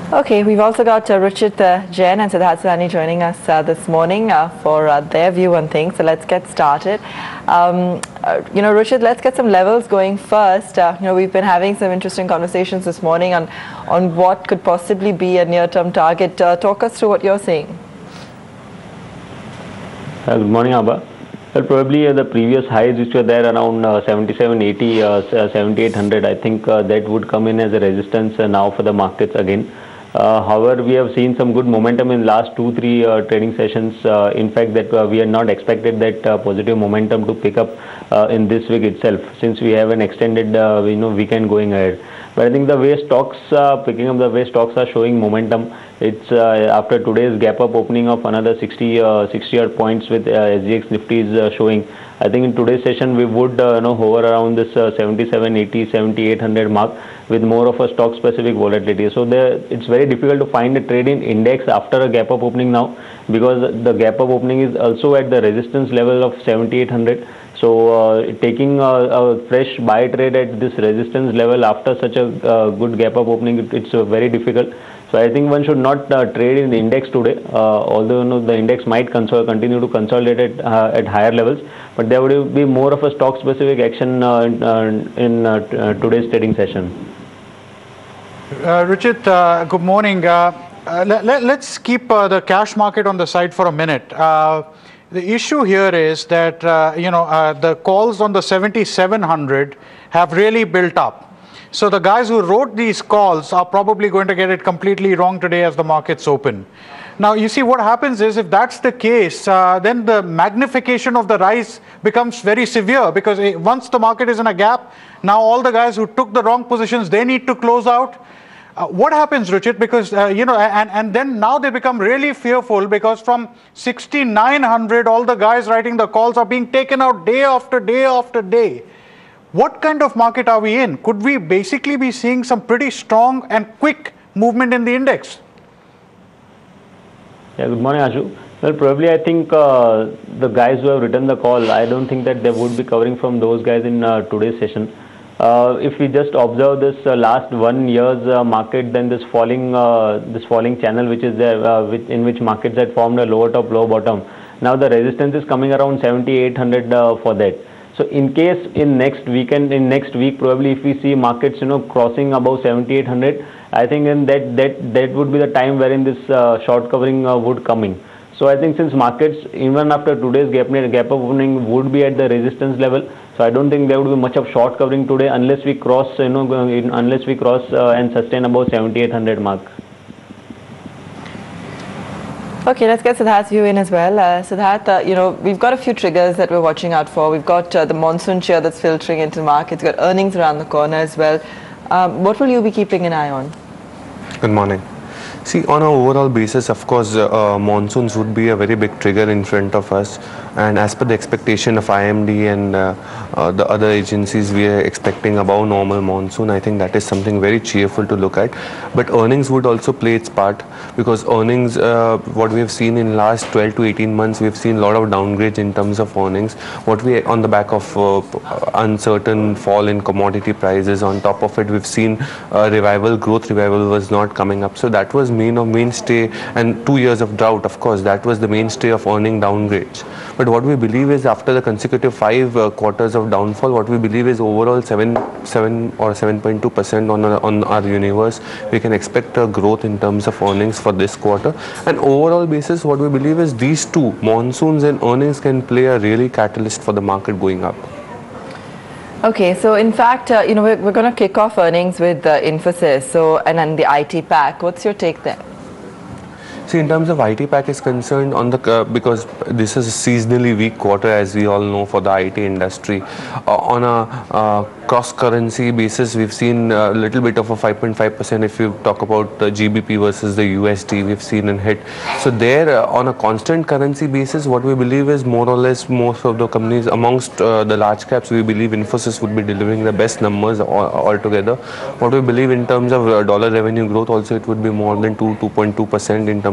Okay, we've also got Ruchit Jain and Siddharth Sahni joining us this morning for their view on things. So let's get started. Ruchit, let's get some levels going first. We've been having some interesting conversations this morning on what could possibly be a near-term target. Talk us through what you're seeing. Good morning, Abha. Well, probably the previous highs which were there around 7780, 7800, I think that would come in as a resistance now for the markets again. However, we have seen some good momentum in last 2-3 trading sessions. In fact, that we had not expected that positive momentum to pick up in this week itself, since we have an extended weekend going ahead. But I think the way stocks are picking up, the way stocks are showing momentum, it's after today's gap up opening of another 60 odd points with SGX Nifty is showing. I think in today's session we would hover around this 7780, 7800 mark with more of a stock specific volatility. So it's very difficult to find a trade in index after a gap up opening now, because the gap up opening is also at the resistance level of 7800. So taking a fresh buy trade at this resistance level after such a good gap up opening, it's very difficult. So I think one should not trade in the index today, although the index might continue to consolidate at higher levels, but there would be more of a stock specific action in today's trading session. Ruchit, good morning. Let's keep the cash market on the side for a minute. The issue here is that the calls on the 7700 have really built up. So the guys who wrote these calls are probably going to get it completely wrong today as the markets open. Now, you see what happens is, if that's the case, then the magnification of the rise becomes very severe, because once the market is in a gap, now all the guys who took the wrong positions, they need to close out. What happens, Ruchit? Because, and then now they become really fearful, because from 6900, all the guys writing the calls are being taken out day after day after day. What kind of market are we in? Could we basically be seeing some pretty strong and quick movement in the index? Yeah, good morning, Ashu. Well, probably I think the guys who have written the call, I don't think that they would be covering from those guys in today's session. If we just observe this last 1 year's market, then this falling channel which is there, in which markets had formed a lower top, lower bottom. Now the resistance is coming around 7800 for that. So in case in next week, probably if we see markets crossing above 7800, I think then that would be the time wherein this short covering would come in. So I think since markets even after today's gap up opening would be at the resistance level, so I don't think there would be much of short covering today unless we cross and sustain above 7800 mark. Okay, let's get Siddharth's view in as well. Siddharth, we've got a few triggers that we're watching out for. We've got the monsoon cheer that's filtering into the markets. We've got earnings around the corner as well. What will you be keeping an eye on? Good morning. See, on an overall basis, of course, monsoons would be a very big trigger in front of us. And as per the expectation of IMD and the other agencies, we are expecting above normal monsoon. I think that is something very cheerful to look at. But earnings would also play its part, because earnings, what we have seen in last 12 to 18 months, we have seen a lot of downgrades in terms of earnings. What we on the back of uncertain fall in commodity prices, on top of it, we've seen growth revival was not coming up. So that was mainstay, and 2 years of drought, of course, that was the mainstay of earning downgrades. But what we believe is, after the consecutive 5 quarters of downfall, what we believe is overall 7 or 7.2% on our universe, we can expect a growth in terms of earnings for this quarter. And overall basis, what we believe is these two, monsoons and earnings, can play a really catalyst for the market going up. Okay, so in fact, we're going to kick off earnings with Infosys, and then the IT pack. What's your take there? See, in terms of IT pack is concerned, because this is a seasonally weak quarter, as we all know, for the IT industry. On a cross-currency basis, we've seen a little bit of a 5.5%. If you talk about the GBP versus the USD, we've seen a hit. So there, on a constant currency basis, what we believe is more or less most of the companies amongst the large caps, we believe Infosys would be delivering the best numbers altogether. What we believe in terms of dollar revenue growth, also it would be more than 2.2% in terms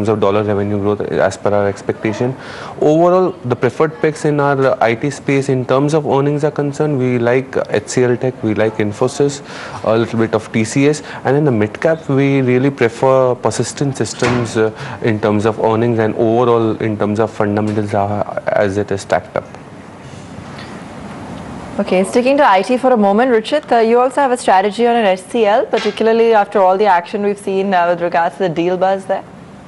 terms of dollar revenue growth as per our expectation. Overall, the preferred picks in our IT space in terms of earnings are concerned, we like HCL Tech, we like Infosys, a little bit of TCS, and in the mid cap we really prefer Persistent Systems in terms of earnings and overall in terms of fundamentals as it is stacked up. Okay, sticking to IT for a moment, Ruchit, you also have a strategy on an HCL, particularly after all the action we've seen with regards to the deal buzz there.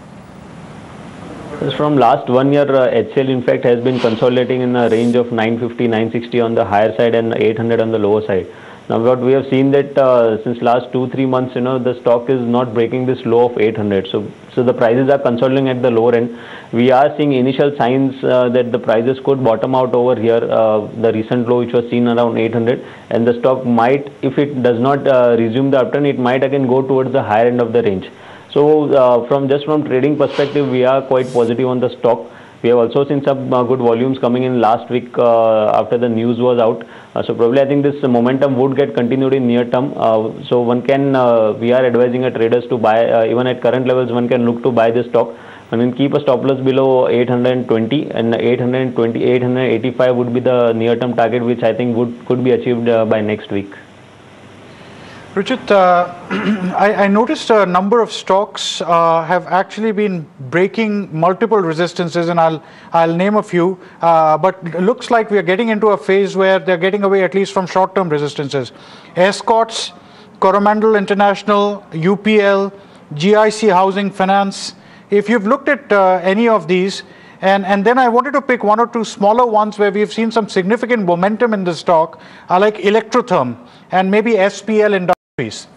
From last 1 year, HCL in fact has been consolidating in a range of 950, 960 on the higher side and 800 on the lower side. Now what we have seen that since last 2-3 months, the stock is not breaking this low of 800. So the prices are consolidating at the lower end. We are seeing initial signs that the prices could bottom out over here. The recent low which was seen around 800, and the stock might, if it does not resume the upturn, it might again go towards the higher end of the range. So from trading perspective, we are quite positive on the stock. We have also seen some good volumes coming in last week after the news was out. So probably I think this momentum would get continued in near term. So one can, we are advising our traders to buy, even at current levels, one can look to buy this stock. One can keep a stop loss below 820, and 820, 885 would be the near term target, which I think could be achieved by next week. Ruchit, I noticed a number of stocks have actually been breaking multiple resistances, and I'll name a few. But it looks like we are getting into a phase where they're getting away at least from short-term resistances. Escorts, Coromandel International, UPL, GIC Housing Finance. If you've looked at any of these, and then I wanted to pick one or two smaller ones where we've seen some significant momentum in the stock, like Electrotherm and maybe SPL Industries.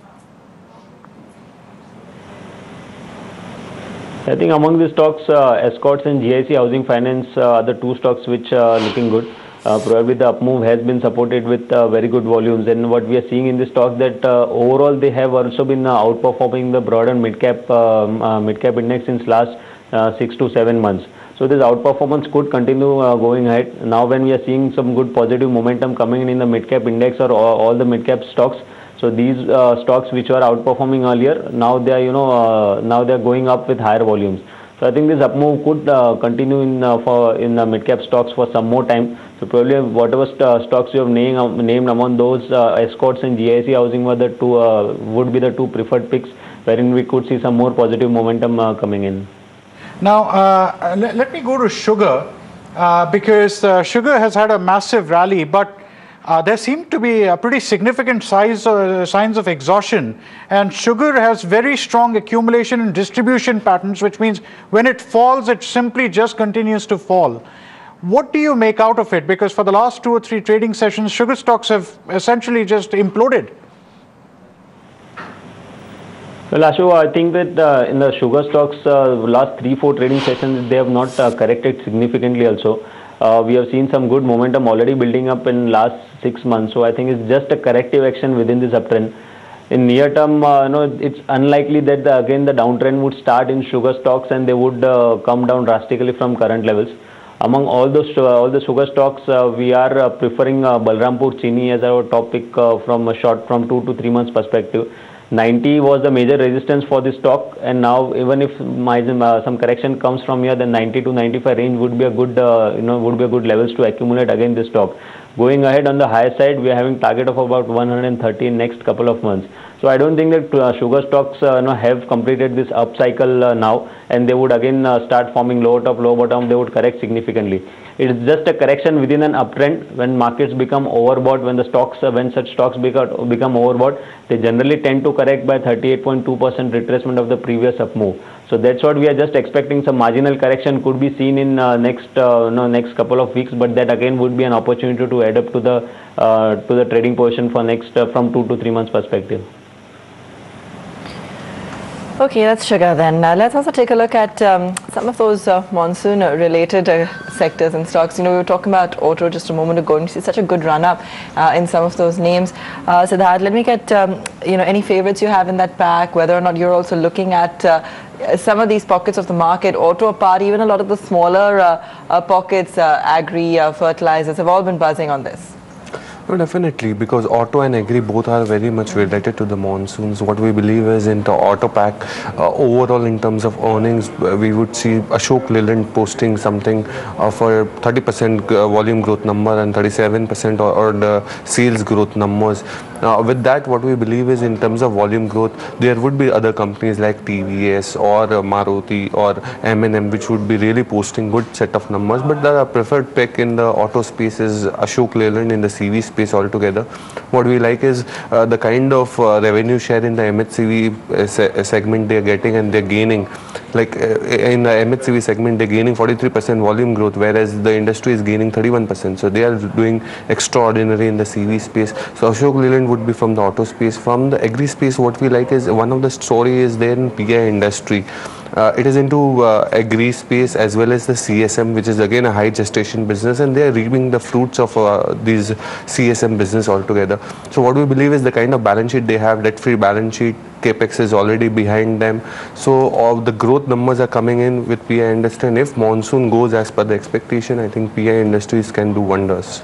I think among the stocks, Escorts and GIC Housing Finance are the two stocks which are looking good. Probably the up move has been supported with very good volumes, and what we are seeing in the stock that overall they have also been outperforming the broader mid-cap index since last 6 to 7 months. So this outperformance could continue going ahead. Now when we are seeing some good positive momentum coming in the mid-cap index or all the mid-cap stocks, so these stocks which were outperforming earlier, now they are now they are going up with higher volumes. So I think this up move could continue in the mid-cap stocks for some more time. So probably whatever stocks you have named among those, Escorts and GIC Housing were the two would be the two preferred picks, wherein we could see some more positive momentum coming in. Now, let me go to sugar, because sugar has had a massive rally, but there seem to be a pretty significant signs of exhaustion, and sugar has very strong accumulation and distribution patterns, which means when it falls, it simply just continues to fall. What do you make out of it? Because for the last 2 or 3 trading sessions, sugar stocks have essentially just imploded. Well, Ashu, I think that in the sugar stocks, last 3-4 trading sessions, they have not corrected significantly also. We have seen some good momentum already building up in last 6 months. So I think it's just a corrective action within this uptrend. In near term, it's unlikely that again the downtrend would start in sugar stocks and they would come down drastically from current levels. Among all the sugar stocks, we are preferring Balrampur Chini as our top pick from 2 to 3 months perspective. 90 was the major resistance for this stock, and now even if some correction comes from here, then 90 to 95 range would be a good levels to accumulate again this stock. Going ahead on the higher side, we are having target of about 130 in next couple of months. So I don't think that sugar stocks have completed this up cycle now, and they would again start forming lower top, lower bottom. They would correct significantly. It is just a correction within an uptrend. When markets become overbought, when such stocks become overbought, they generally tend to correct by 38.2% retracement of the previous up move. So that's what we are just expecting. Some marginal correction could be seen in next couple of weeks, but that again would be an opportunity to add up to the trading position for next from 2 to 3 months perspective. Okay, that's sugar then. Let's also take a look at some of those monsoon-related sectors and stocks. We were talking about auto just a moment ago, and you see such a good run-up in some of those names. Siddharth, let me get any favorites you have in that pack, whether or not you're also looking at some of these pockets of the market, auto apart, even a lot of the smaller pockets, agri, fertilizers, have all been buzzing on this. No, definitely, because auto and agri both are very much related to the monsoons. What we believe is in the auto pack, overall in terms of earnings, we would see Ashok Leyland posting something for 30% volume growth number and 37% or the sales growth numbers. With that, what we believe is in terms of volume growth, there would be other companies like TVS or Maruti or M&M which would be really posting good set of numbers. But the preferred pick in the auto space is Ashok Leyland in the CV space altogether. What we like is the kind of revenue share in the MHCV segment they're getting and they're gaining. Like in the MHCV segment, they're gaining 43% volume growth, whereas the industry is gaining 31%. So they are doing extraordinary in the CV space. So Ashok Leyland would be from the auto space. From the agri space, what we like is one of the story is there in PI industry. It is into agri space as well as the CSM, which is again a high gestation business, and they are reaping the fruits of these CSM business altogether. So what we believe is the kind of balance sheet they have, debt-free balance sheet, capex is already behind them. So all the growth numbers are coming in with PI Industries. And if monsoon goes as per the expectation, I think PI Industries can do wonders.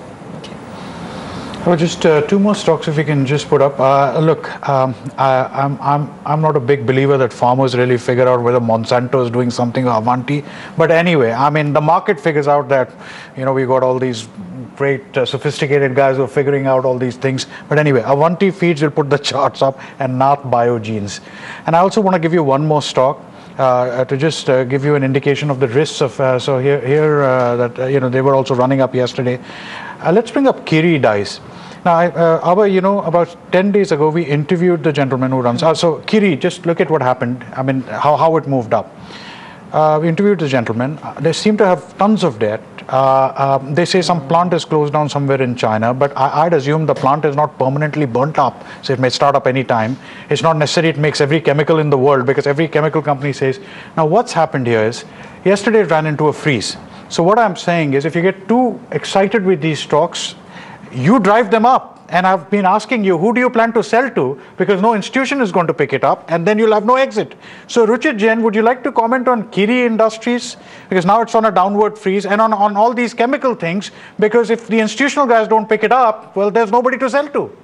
Well, just two more stocks if we can just put up. Look, I'm not a big believer that farmers really figure out whether Monsanto is doing something or Avanti. But anyway, I mean, the market figures out that, you know, we got all these great sophisticated guys who are figuring out all these things. But anyway, Avanti Feeds will put the charts up, and Nath Biogenes. And I also want to give you one more stock. To just give you an indication of the risks of so here that you know, they were also running up yesterday. Let's bring up Kiri Dice. Now, about 10 days ago, we interviewed the gentleman who runs. So Kiri, just look at what happened. I mean, how it moved up. We interviewed the gentleman. They seem to have tons of debt. They say some plant is closed down somewhere in China, but I'd assume the plant is not permanently burnt up, so it may start up any time. It's not necessary it makes every chemical in the world, because every chemical company says. Now, what's happened here is, yesterday it ran into a freeze. So what I'm saying is, if you get too excited with these stocks, you drive them up. And I've been asking you, who do you plan to sell to? Because no institution is going to pick it up, and then you'll have no exit. So Ruchit Jain, would you like to comment on Kiri Industries? Because now it's on a downward freeze, and on all these chemical things, because if the institutional guys don't pick it up, well, there's nobody to sell to.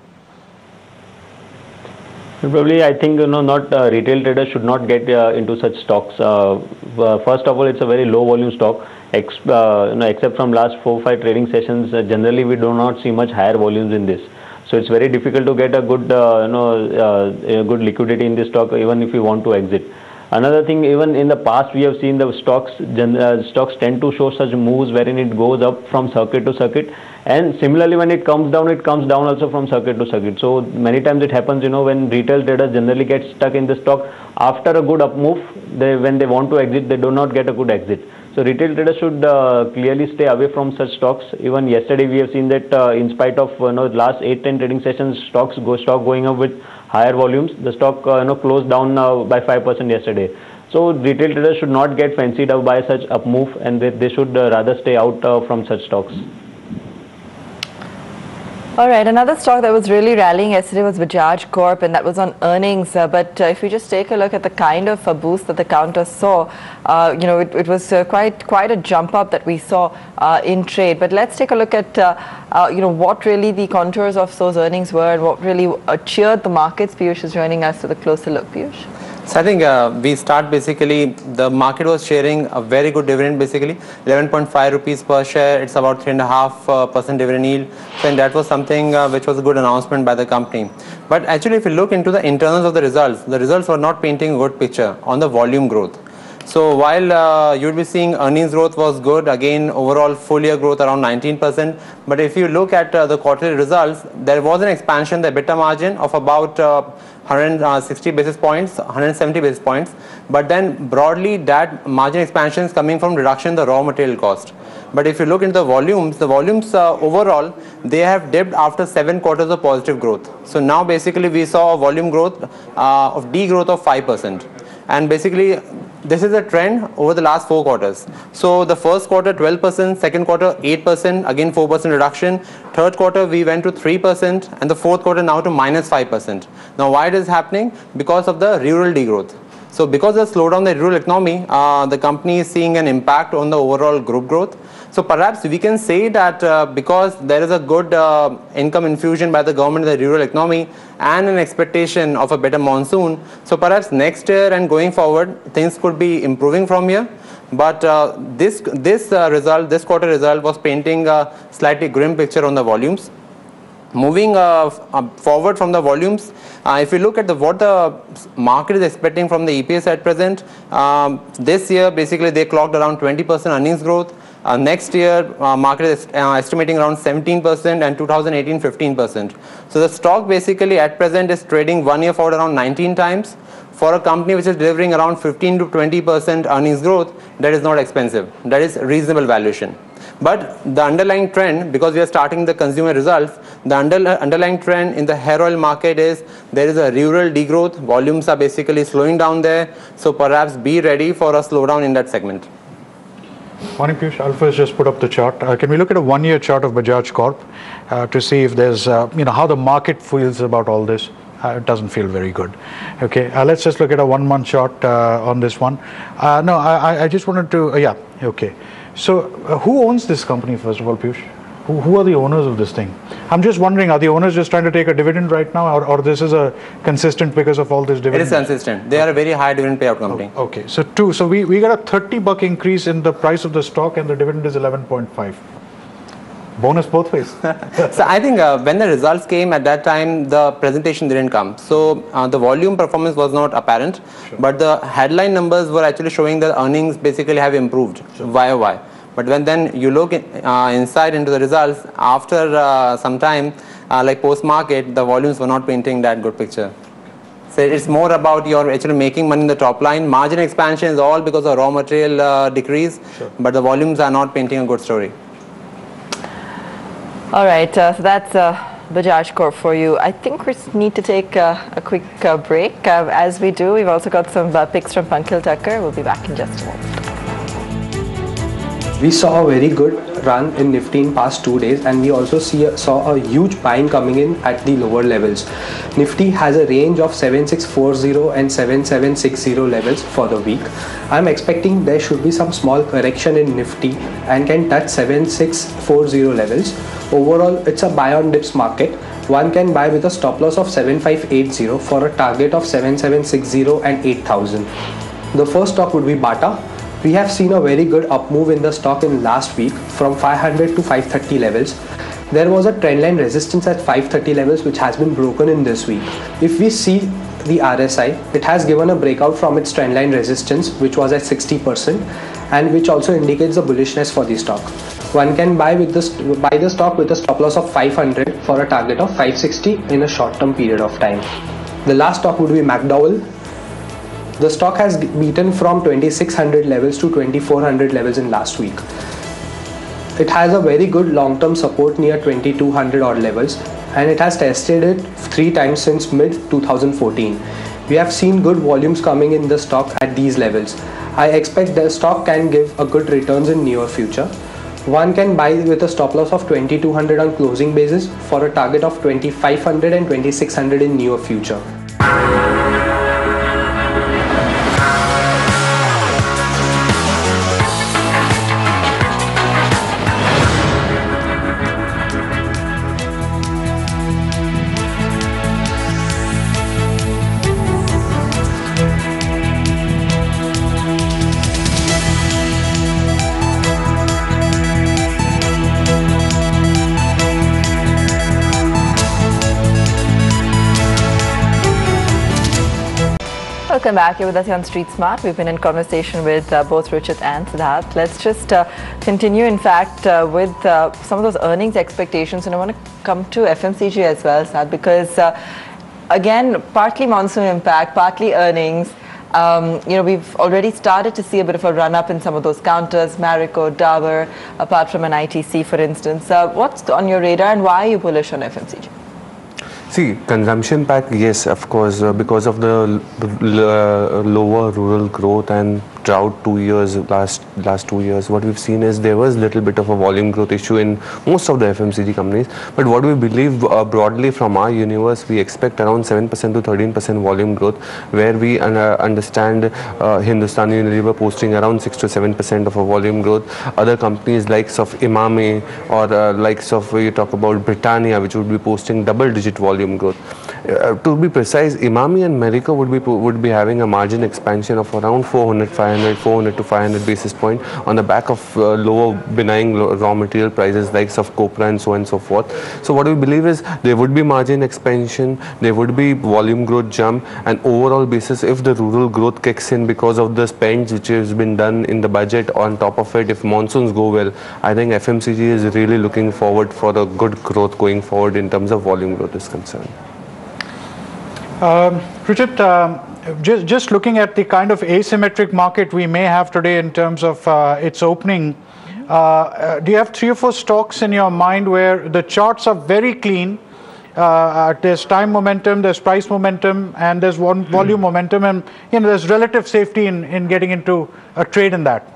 Probably, I think, not retail traders should not get into such stocks. First of all, it's a very low volume stock. Except from last 4-5 trading sessions, generally we do not see much higher volumes in this. So it's very difficult to get a good, good liquidity in this stock, even if you want to exit. Another thing, even in the past, we have seen the stocks tend to show such moves wherein it goes up from circuit to circuit, and similarly when it comes down also from circuit to circuit. So many times it happens, when retail traders generally get stuck in the stock after a good up move, when they want to exit, they do not get a good exit. So retail traders should clearly stay away from such stocks. Even yesterday we have seen that in spite of last 8-10 trading sessions, stock going up with higher volumes, the stock closed down by 5% yesterday. So retail traders should not get fancied up by such up move, and they should rather stay out from such stocks. All right, another stock that was really rallying yesterday was Bajaj Corp, and that was on earnings. But if we just take a look at the kind of boost that the counter saw, it was quite a jump up that we saw in trade. But let's take a look at what really the contours of those earnings were, and what really cheered the markets. Piyush is joining us with a closer look. Piyush. So I think we start basically, the market was sharing a very good dividend, basically 11.5 rupees per share. It's about 3.5% dividend yield. So and that was something which was a good announcement by the company. But actually, if you look into the internals of the results were not painting a good picture on the volume growth. So while you'll be seeing earnings growth was good, again overall full year growth around 19%. But if you look at the quarterly results, there was an expansion, the EBITDA margin of about 160 basis points, 170 basis points. But then broadly that margin expansion is coming from reduction in the raw material cost. But if you look into the volumes overall, they have dipped after 7 quarters of positive growth. So now basically we saw a volume growth of degrowth of 5%. And basically this is a trend over the last 4 quarters. So the first quarter 12%, second quarter 8%, again 4% reduction. Third quarter we went to 3%, and the fourth quarter now to -5%. Now why it is happening? Because of the rural degrowth. So because of the slowdown in the rural economy, the company is seeing an impact on the overall group growth. So perhaps we can say that because there is a good income infusion by the government in the rural economy and an expectation of a better monsoon, so perhaps next year and going forward things could be improving from here. But this quarter result was painting a slightly grim picture on the volumes. Moving forward from the volumes, if you look at what the market is expecting from the EPS at present, this year basically they clocked around 20% earnings growth. Next year, market is estimating around 17% and 2018 15%. So the stock basically at present is trading 1 year forward around 19 times. For a company which is delivering around 15 to 20% earnings growth, that is not expensive. That is reasonable valuation. But the underlying trend, because we are starting the consumer results, the underlying trend in the hair oil market is there is a rural degrowth. Volumes are basically slowing down there. So perhaps be ready for a slowdown in that segment. Morning, Piyush. Alpha has just put up the chart. Can we look at a 1 year chart of Bajaj Corp to see if there's, how the market feels about all this? It doesn't feel very good. Okay, let's just look at a 1 month chart on this one. No, I just wanted to, yeah, okay. So who owns this company, first of all, Piyush? Who are the owners of this thing? I'm just wondering, are the owners just trying to take a dividend right now, or this is a consistent because of all this dividend? It is consistent. They are a very high dividend payout company. Okay, so we got a $30 increase in the price of the stock and the dividend is 11.5. Bonus both ways. So I think when the results came at that time, the presentation didn't come. So the volume performance was not apparent, but the headline numbers were actually showing that earnings basically have improved YOY. But when then you look inside into the results, after some time, like post-market, the volumes were not painting that good picture. So it's more about you're actually making money in the top line. Margin expansion is all because of raw material decrease, but the volumes are not painting a good story. All right, so that's Bajaj Corp for you. I think we need to take a quick break. As we do, we've also got some picks from Pankaj Thakkar. We'll be back in just a moment. We saw a very good run in Nifty in past 2 days, and we also saw a huge buying coming in at the lower levels. Nifty has a range of 7640 and 7760 levels for the week. I'm expecting there should be some small correction in Nifty and can touch 7640 levels. Overall, it's a buy on dips market. One can buy with a stop loss of 7580 for a target of 7760 and 8000. The first stock would be Bata. We have seen a very good up move in the stock in last week from 500 to 530 levels. There was a trendline resistance at 530 levels which has been broken in this week. If we see the RSI, it has given a breakout from its trendline resistance which was at 60% and which also indicates the bullishness for the stock. One can buy the stock with a stop loss of 500 for a target of 560 in a short term period of time. The last stock would be McDowell. The stock has beaten from 2600 levels to 2400 levels in last week. It has a very good long-term support near 2200 odd levels, and it has tested it 3 times since mid 2014. We have seen good volumes coming in the stock at these levels. I expect the stock can give a good returns in near future. One can buy with a stop loss of 2200 on closing basis for a target of 2500 and 2600 in near future. Welcome back. You're with us here on Street Smart. We've been in conversation with both Ruchit and Siddharth. Let's just continue, in fact, with some of those earnings expectations. And I want to come to FMCG as well, Siddharth, because again, partly monsoon impact, partly earnings. We've already started to see a bit of a run up in some of those counters, Marico, Dabur, apart from an ITC, for instance. What's on your radar and why are you bullish on FMCG? See, consumption pack, yes, of course, because of the lower rural growth and drought 2 years, last 2 years, what we've seen is there was little bit of a volume growth issue in most of the FMCG companies. But what we believe broadly from our universe, we expect around 7% to 13% volume growth, where we understand Hindustan Unilever posting around 6 to 7% of a volume growth. Other companies likes of Emami or likes of, you talk about Britannia, which would be posting double-digit volume growth. To be precise, Emami and Marico would be having a margin expansion of around 400 to 500 basis point on the back of lower benign raw material prices likes of copra and so on and so forth. So what we believe is there would be margin expansion, there would be volume growth jump, and overall basis, if the rural growth kicks in because of the spends which has been done in the budget, on top of it, if monsoons go well, I think FMCG is really looking forward for a good growth going forward in terms of volume growth is concerned. Richard, just looking at the kind of asymmetric market we may have today in terms of its opening, do you have 3 or 4 stocks in your mind where the charts are very clean? There's time momentum, there's price momentum, and there's volume momentum, and there's relative safety in getting into a trade in that.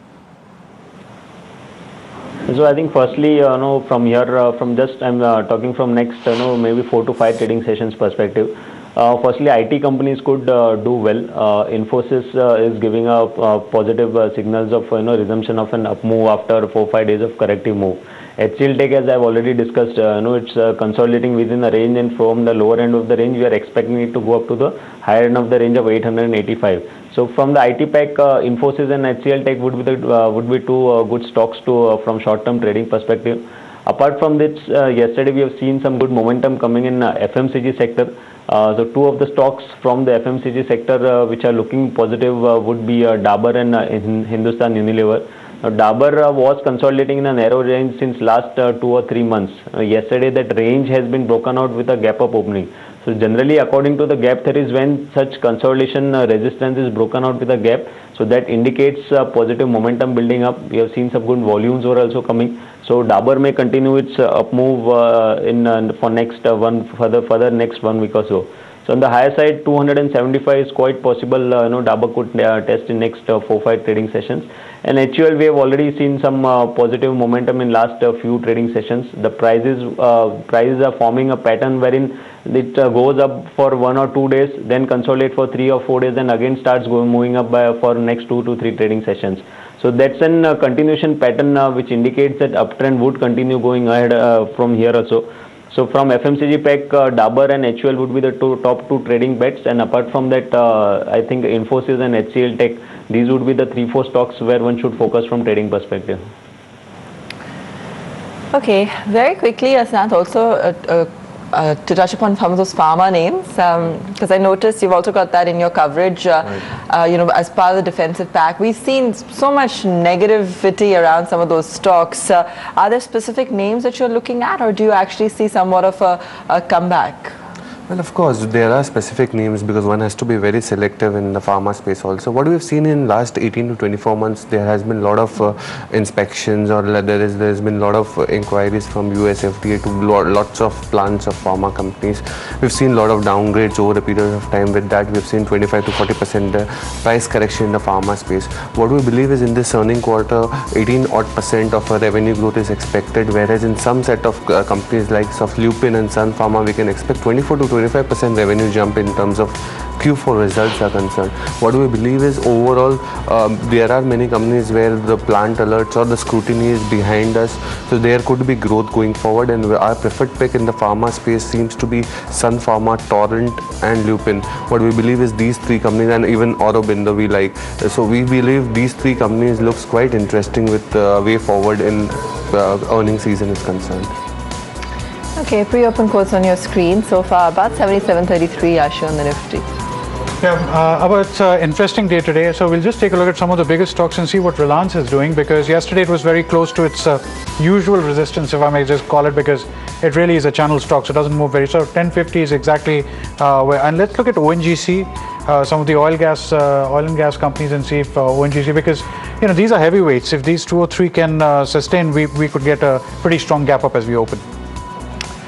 So I think firstly, from here, I'm talking from next, maybe 4 to 5 trading sessions perspective. Firstly, IT companies could do well. Infosys is giving a positive signals of resumption of an up move after 4-5 days of corrective move. HCL Tech, as I've already discussed, it's consolidating within a range, and from the lower end of the range, we are expecting it to go up to the higher end of the range of 885. So from the IT pack, Infosys and HCL Tech would be 2 good stocks from short-term trading perspective. Apart from this, yesterday we have seen some good momentum coming in FMCG sector. So 2 of the stocks from the FMCG sector which are looking positive would be Dabur and Hindustan Unilever. Now, Dabur was consolidating in a narrow range since last 2 or 3 months. Yesterday that range has been broken out with a gap up opening. So generally, according to the gap theory, is when such consolidation resistance is broken out with a gap, so that indicates positive momentum building up. We have seen some good volumes were also coming. So Dabur may continue its up move for next further next 1 week or so. So on the higher side, 275 is quite possible. Dabur could test in next 4-5 trading sessions. And HUL, we have already seen some positive momentum in last few trading sessions. The prices are forming a pattern wherein it goes up for 1 or 2 days, then consolidate for 3 or 4 days, and again starts moving up for next 2 to 3 trading sessions. So that's a continuation pattern which indicates that uptrend would continue going ahead from here also. So from FMCG pack, Dabur and HUL would be the top 2 trading bets, and apart from that, I think Infosys and HCL Tech, these would be the 3-4 stocks where one should focus from trading perspective. Okay, very quickly, Asnat, also to touch upon some of those pharma names, because I noticed you've also got that in your coverage, as part of the defensive pack. We've seen so much negativity around some of those stocks. Are there specific names that you're looking at, or do you actually see somewhat of a comeback? Well, of course, there are specific names because one has to be very selective in the pharma space also. What we've seen in last 18 to 24 months, there has been a lot of inspections, or there's been a lot of inquiries from US FDA to lots of plants of pharma companies. We've seen a lot of downgrades over a period of time. With that, we've seen 25 to 40% price correction in the pharma space. What we believe is in this earning quarter, 18% of our revenue growth is expected, whereas in some set of companies like Lupin and Sun Pharma, we can expect 24 to 25% revenue jump in terms of Q4 results are concerned. What we believe is overall, there are many companies where the plant alerts or the scrutiny is behind us, so there could be growth going forward, and our preferred pick in the pharma space seems to be Sun Pharma, Torrent and Lupin. What we believe is these 3 companies, and even Aurobindo we like. So we believe these 3 companies looks quite interesting with the way forward in earning season is concerned. Okay, pre-open quotes on your screen so far, about 77.33 are shown the Nifty. Yeah, it's an interesting day today, so we'll just take a look at some of the biggest stocks and see what Reliance is doing, because yesterday it was very close to its usual resistance, if I may just call it, because it really is a channel stock, so it doesn't move very. So 1050 is exactly where. And let's look at ONGC, some of the oil and gas companies, and see if ONGC, because these are heavyweights. If these 2 or 3 can sustain, we could get a pretty strong gap up as we open.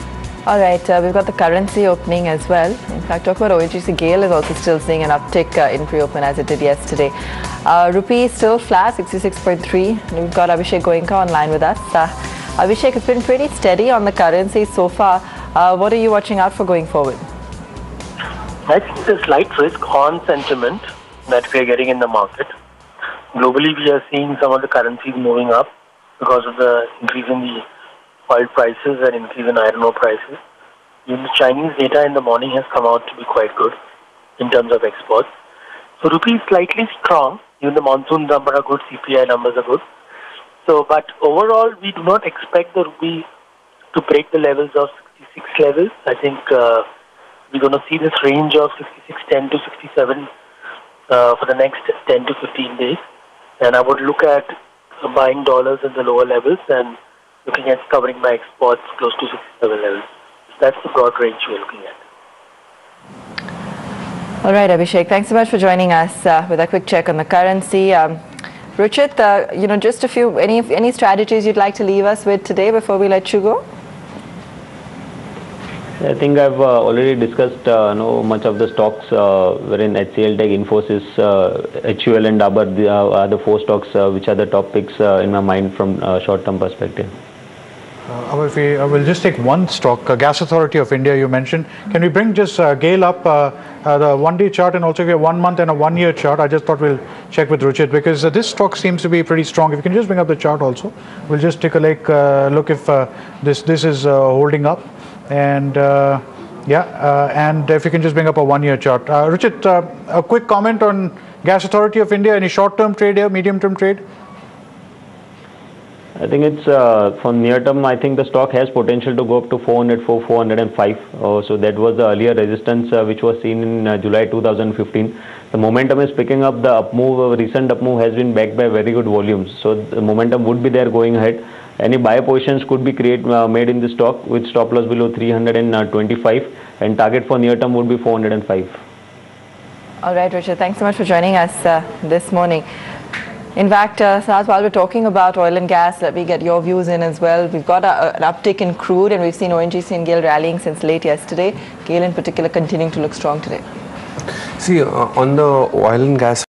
All right, we've got the currency opening as well. In fact, talk about ONGC. GAIL is also still seeing an uptick in pre-open as it did yesterday. Rupee still flat, 66.3. We've got Abhishek Goenka online with us. Abhishek, it's been pretty steady on the currency so far. What are you watching out for going forward? I think there's slight risk on sentiment that we are getting in the market. Globally, we are seeing some of the currencies moving up because of the increase in the oil prices and increase in iron ore prices. Even the Chinese data in the morning has come out to be quite good in terms of exports. So rupee is slightly strong. Even the monsoon numbers are good, CPI numbers are good. So, but overall, we do not expect the rupee to break the levels of 66 levels. I think we're going to see this range of 66.10 to 67 for the next 10 to 15 days. And I would look at buying dollars at the lower levels and looking at covering my exports close to 67 levels. That's the broad range we're looking at. All right, Abhishek, thanks so much for joining us with a quick check on the currency. Ruchit, just a few, any strategies you'd like to leave us with today before we let you go? I think I've already discussed much of the stocks wherein HCL Tech, Infosys, HUL and Dabur are the four stocks which are the top picks in my mind from short-term perspective. I will just take one stock, Gas Authority of India you mentioned. Can we bring just GAIL up the one-day chart and also get 1 month and a 1 year chart? I just thought we'll check with Ruchit because this stock seems to be pretty strong. If you can just bring up the chart also, we'll just take a look if this is holding up. And and if you can just bring up a 1 year chart. Ruchit, a quick comment on Gas Authority of India. Any short-term trade here, medium-term trade? I think it's for near term. I think the stock has potential to go up to 404, 405. So that was the earlier resistance which was seen in July 2015. The momentum is picking up. The recent up move has been backed by very good volumes. So the momentum would be there going ahead. Any buy positions could be made in the stock with stop loss below 325 and target for near term would be 405. All right, Ruchit, thanks so much for joining us this morning. In fact, Saad, while we're talking about oil and gas, let me get your views in as well. We've got an uptick in crude and we've seen ONGC and GAIL rallying since late yesterday. GAIL in particular continuing to look strong today. See, on the oil and gas